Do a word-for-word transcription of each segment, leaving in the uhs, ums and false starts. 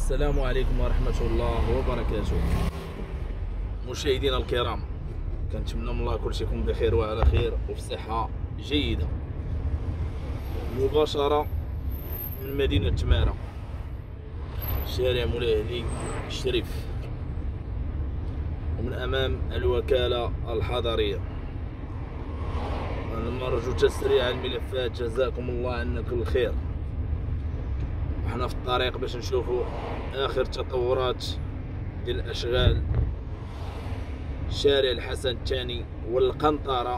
السلام عليكم ورحمة الله وبركاته. مشاهدينا الكرام، كنتمنى من الله كلشي يكون بخير وعلى خير وفي صحة جيدة. مباشرة من مدينة تمارة، شارع مولاي علي الشريف، ومن أمام الوكالة الحضرية. نرجو تسريع الملفات، جزاكم الله عنا كل خير. وحنا في الطريق باش نشوفوا آخر التطورات ديال الأشغال شارع الحسن الثاني والقنطرة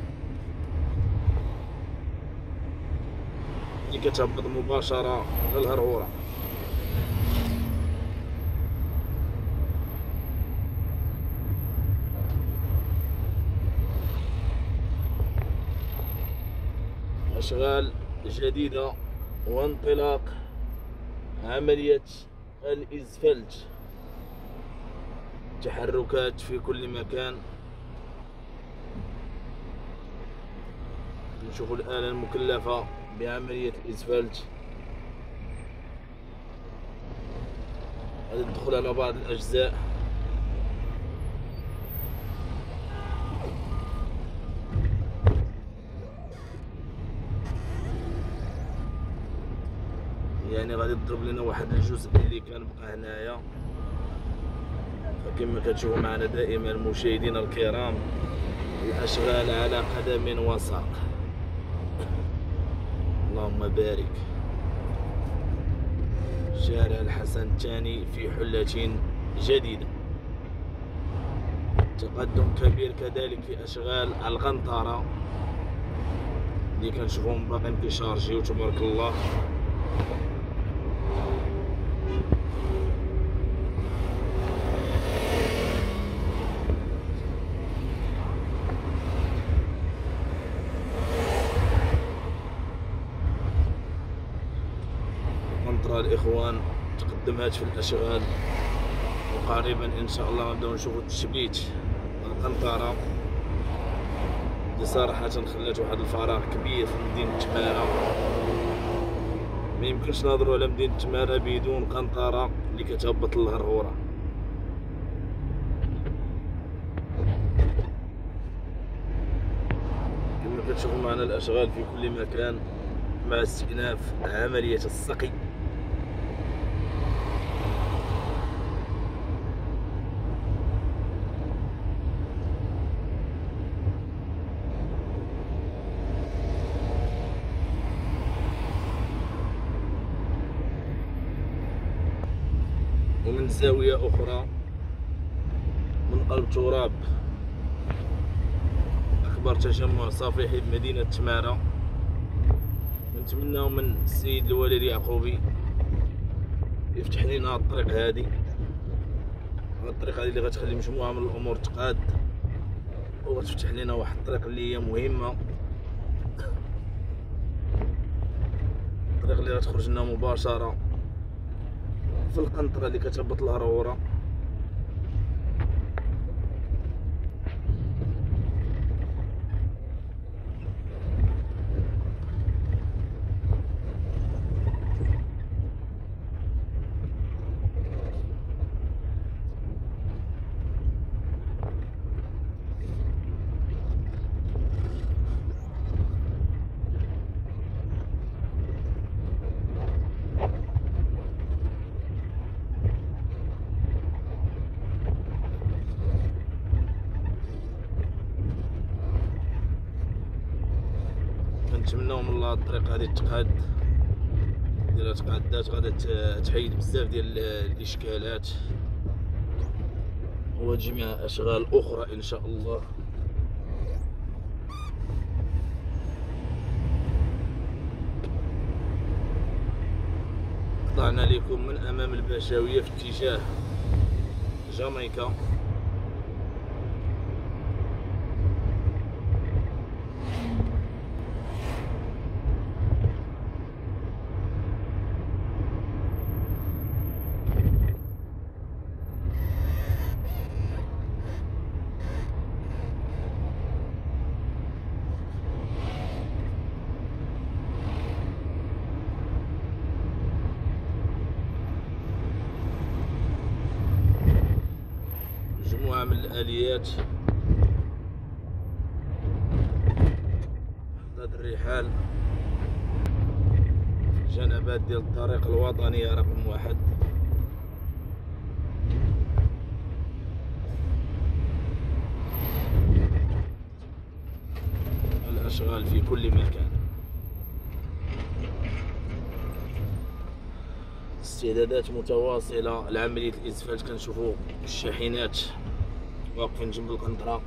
اللي كتهبط مباشرة للهرهورة. أشغال جديدة وانطلاق عملية الإسفلت، تحركات في كل مكان. نشوف الآلة المكلفة بعملية الإسفلت، غادي ندخل على بعض الأجزاء. يعني غادي تضرب لنا واحد الجزء اللي كان بقى هنايا. فكما كتشوفوا معنا دائما مشاهدينا الكرام، الاشغال على قدم وساق. اللهم بارك. شارع الحسن الثاني في حلة جديدة، تقدم كبير كذلك في اشغال القنطرة اللي كنشوفوهم باقيين كيشارجيو تبارك الله. الإخوان تقدمات في الأشغال، وقريبا إن شاء الله نبداو نشوفو تثبيت القنطرة اللي صراحة خلات واحد الفراغ كبير في مدينة تمارة. ميمكنش نهضرو على مدينة تمارة بدون قنطرة اللي كتهبط للهرهورة. كما كتشوفو معنا الأشغال في كل مكان مع استئناف عملية السقي. ومن زاوية أخرى من قلب تراب أكبر تجمع صفيحي بمدينة تمارة، نتمناو من السيد الوالي اليعقوبي يفتح لنا الطريق هذه. الطريق هذه اللي غتخلي مجموعة من الأمور تقاد، وغتفتح لنا واحد الطريق اللي هي مهمة، الطريق اللي غتخرج لنا مباشرة في القنطرة اللي كتهبط الهرهورة. نتمناو من الله الطريق هذه تقاد، ديال تقادات غادا تحيد بزاف ديال الاشكالات وجميع اشغال اخرى ان شاء الله. قطعنا لكم من امام الباشاوية في اتجاه جامايكا. أنواع من الآليات. هاد الرحال في الجنبات ديال الطريق الوطنية رقم واحد. الأشغال في كل مكان. استعدادات متواصلة لعملية الإسفلت. كنشوفوا الشاحنات واقفين جنب القنطرة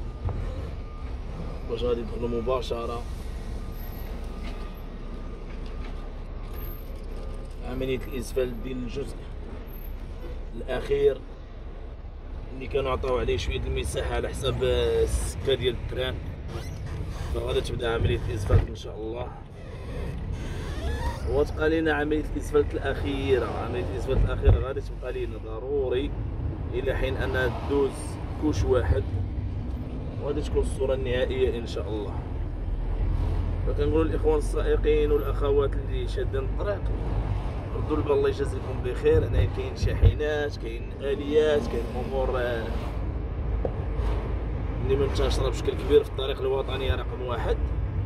واش غادي يدخلوا مباشرة. عملية الإسفلت ديال الجزء الأخير اللي كانوا عطاو عليه شوية المساحة على حساب السكة ديال التران، فغادي تبدا عملية الإسفلت إن شاء الله. وتبقى لينا عملية الإسفلت الأخيرة. عملية الإسفلت الأخيرة غادي تبقى لينا ضروري إلى حين أنها تدوز كوش واحد، وغادي تكون الصورة النهائية إن شاء الله. فكنقولوا للإخوان السائقين والأخوات اللي شادين الطريق ردوا البال، الله يجازيكم بخير. هنا كاين شاحنات، كاين آليات، كاين أمور اللي منتشرة بشكل كبير في الطريق الوطنية رقم واحد.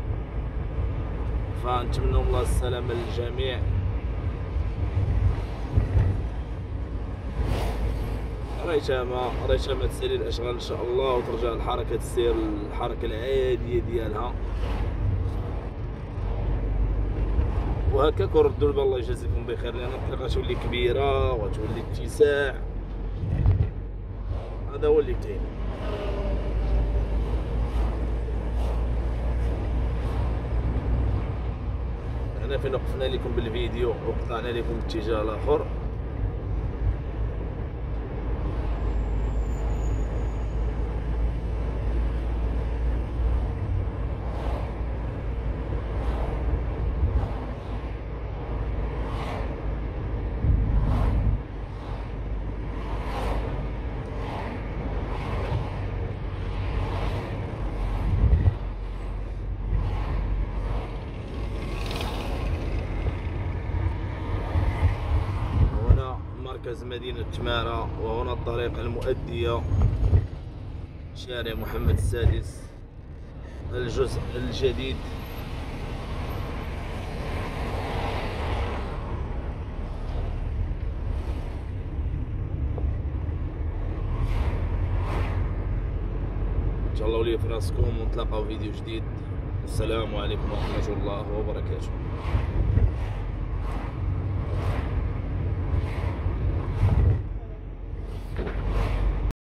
فنتمنى الله السلامة للجميع. ريتما ريتما تسالي الاشغال ان شاء الله وترجع الحركه تسير الحركه العاديه ديالها، وهكا كنردوا البال الله يجازيكم بخير، لان الطريق غتولي كبيره وغتولي اتساع. هذا هو اللي كاين. هنا فين وقفنا لكم بالفيديو وقطعنا لكم الاتجاه الاخر. مركز مدينة تمارة، وهنا الطريق المؤدية شارع محمد السادس الجزء الجديد. تهلاو لي في راسكم ونتلاقاو فيديو جديد. السلام عليكم ورحمة الله وبركاته.